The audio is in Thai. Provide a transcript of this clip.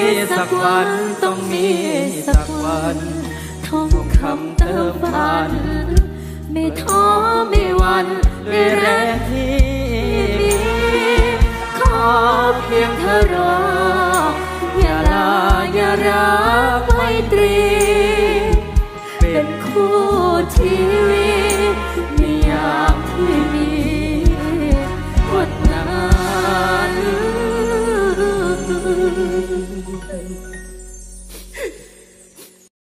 สักวันต้องมีสักวันท่องคำเติมฝันไม่ท้อไม่หวั่นด้วยแรงที่มีขอเพียงเธอรออย่าลาอย่ารักไมตรีเป็นคู่ชีวิตในยามที่มีวันนั้น